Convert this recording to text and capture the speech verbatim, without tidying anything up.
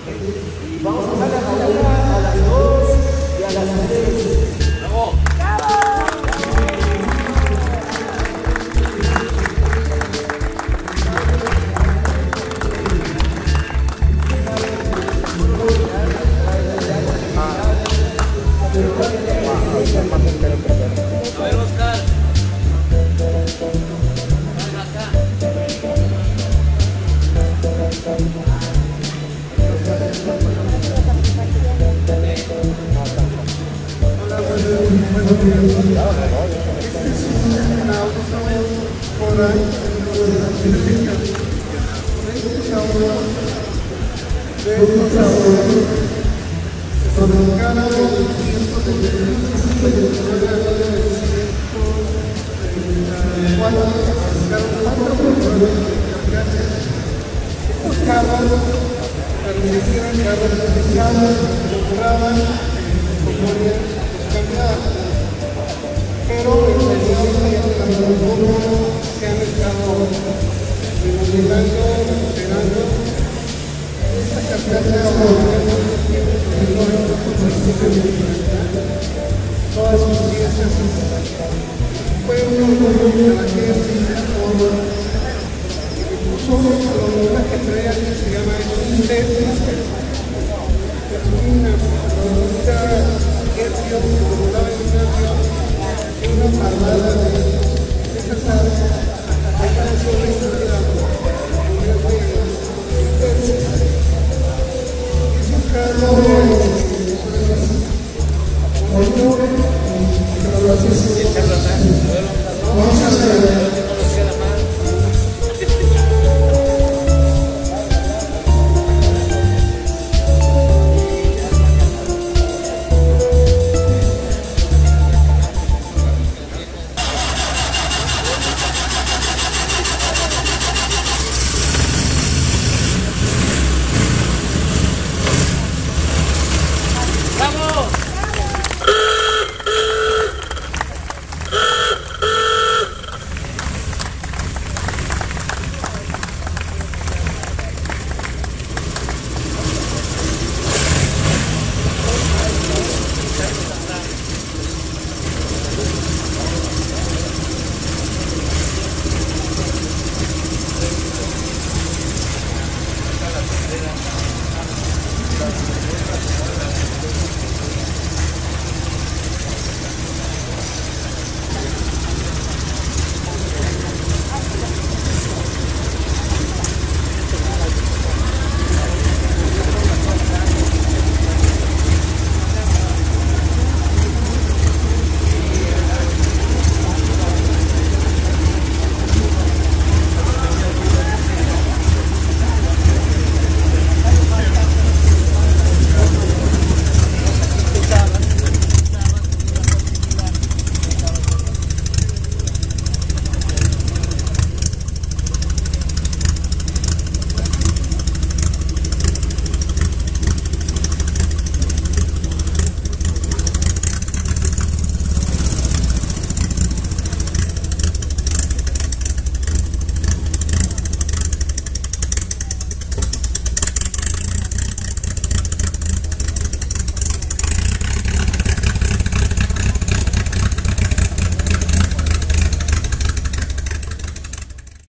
Vamos a pasar a la una, a las dos y a las tres. ¡Bravo! A ver, Oscar. Ven acá. Estos carros permitieron que los mexicanos lograban componer los cambiados, pero en realidad se han estado denominando, recuperando esta carcasa todas sus piezas. Fue un orgullo para la gente.